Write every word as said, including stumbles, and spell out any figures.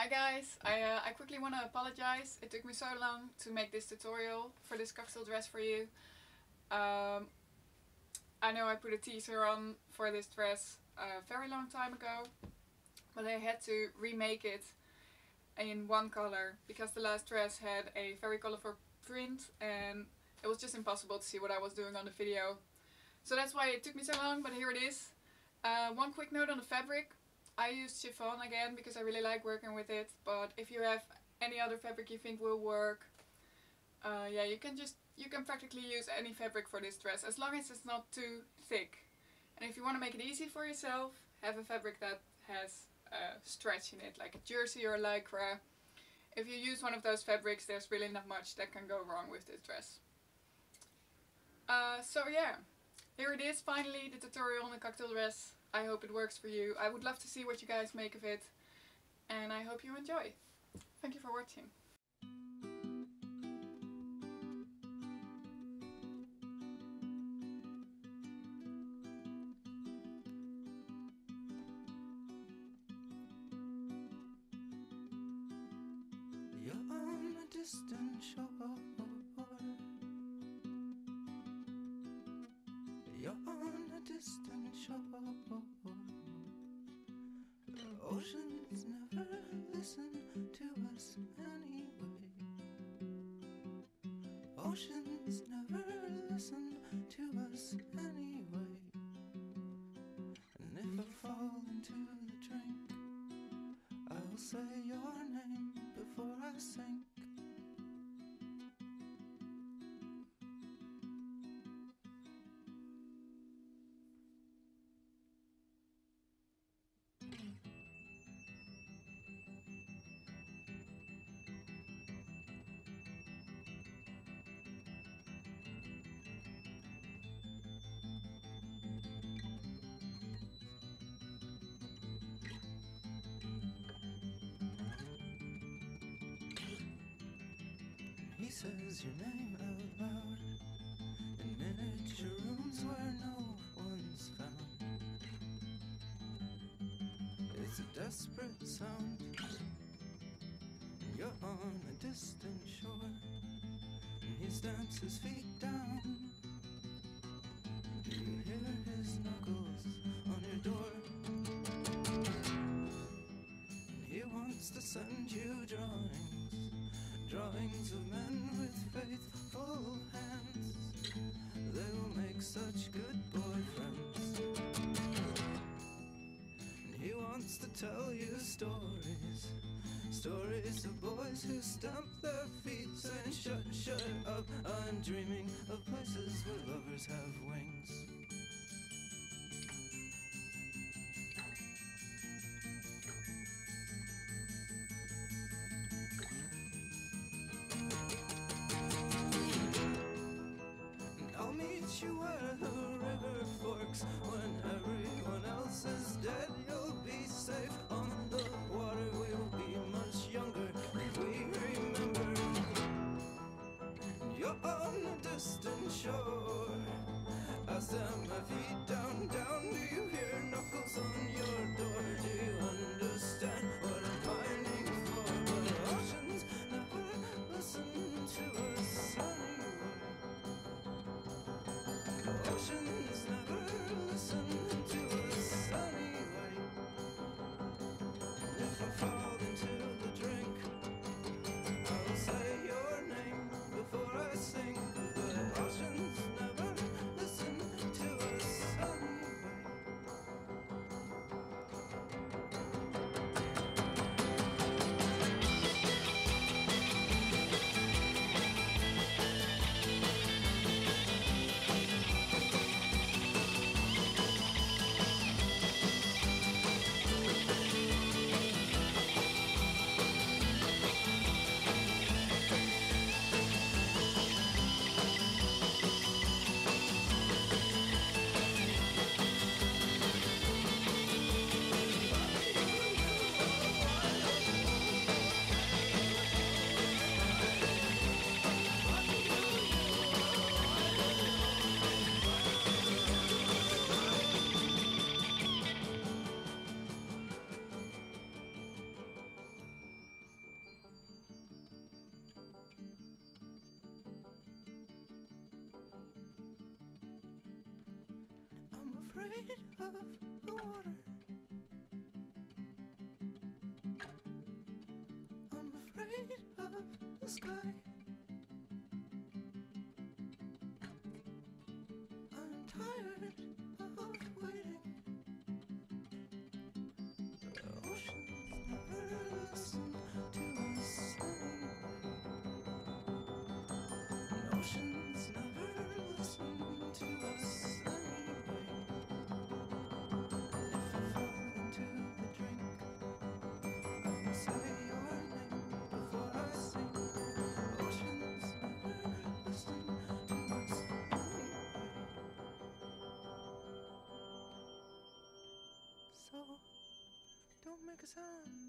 Hi guys, I, uh, I quickly want to apologize. It took me so long to make this tutorial for this cocktail dress for you. Um, I know I put a teaser on for this dress a very long time ago, but I had to remake it in one color because the last dress had a very colorful print and it was just impossible to see what I was doing on the video. So that's why it took me so long, but here it is. Uh, one quick note on the fabric. I used chiffon again because I really like working with it, but if you have any other fabric you think will work, uh, yeah, you can just you can practically use any fabric for this dress as long as it's not too thick. And if you want to make it easy for yourself, have a fabric that has uh, stretch in it, like a jersey or lycra. If you use one of those fabrics, there's really not much that can go wrong with this dress. Uh, so yeah, here it is, finally, the tutorial on the cocktail dress. I hope it works for you. I would love to see what you guys make of it, and I hope you enjoy. Thank you for watching. You're on a distant shore. You're on a distant shore. The oceans never listen to us anyway. Oceans never listen to us anyway. And if I fall into the drink, I'll say your name before I sink. He says your name out loud in miniature rooms where no one's found. It's a desperate sound. You're on a distant shore, and he stamps his feet down. Do you hear his knuckles on your door? And he wants to send you drawings. Drawings of men with faithful hands. They will make such good boyfriends. And he wants to tell you stories. Stories of boys who stamp their feet saying shut, shut up. I'm dreaming of places where lovers have wings. I'll meet you where the river forks. When everyone else is dead, you'll be safe. On the water we'll be much younger if we remember. You're on a distant shore. I stand my feet down, down. Do you hear knuckles on your door? Do you understand what I'm pining for? But the oceans never listen to us anyway. Oceans never listen to us anyway. And if I fall into the drink, I'll say your name before I sing. But oceans never listen to us anyway. afraid of the water. I'm afraid of the sky. I'm tired of waiting. The oceans never listen to us anyway. The oceans never listen to us anyway. If I fall into the drink, I will say your name before I sing. The oceans never listen to us anyway. So don't make a sound.